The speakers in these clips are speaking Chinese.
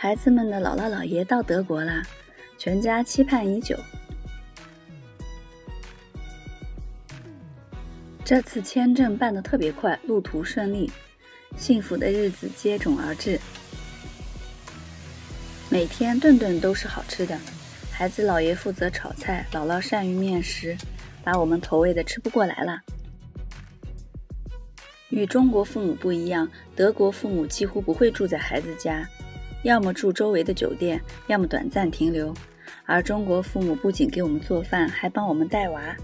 孩子们的姥姥姥爷到德国啦，全家期盼已久。这次签证办得特别快，路途顺利，幸福的日子接踵而至。每天顿顿都是好吃的，孩子姥爷负责炒菜，姥姥善于面食，把我们投喂的吃不过来了。与中国父母不一样，德国父母几乎不会住在孩子家，要么住周围的酒店，要么短暂停留。而中国父母不仅给我们做饭，还帮我们带娃。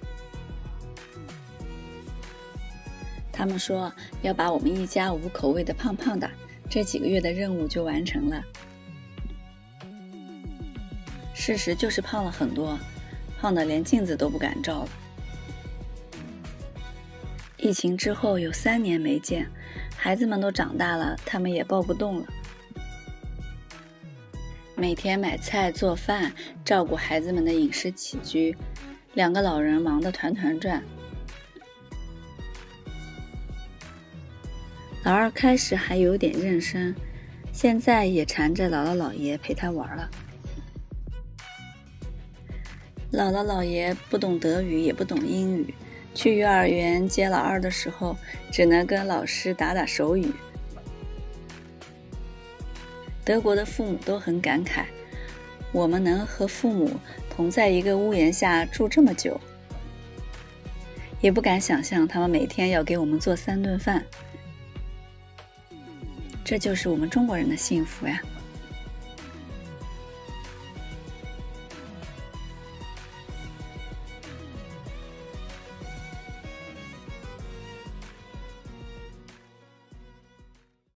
他们说要把我们一家5口喂得胖胖的，这几个月的任务就完成了。事实就是胖了很多，胖得连镜子都不敢照了。疫情之后有3年没见，孩子们都长大了，他们也抱不动了。每天买菜做饭，照顾孩子们的饮食起居，2个老人忙得团团转。老二开始还有点认生，现在也缠着姥姥姥爷陪他玩了。姥姥姥爷不懂德语，也不懂英语，去幼儿园接老二的时候，只能跟老师打打手语。德国的父母都很感慨，我们能和父母同在一个屋檐下住这么久，也不敢想象他们每天要给我们做3顿饭。这就是我们中国人的幸福呀。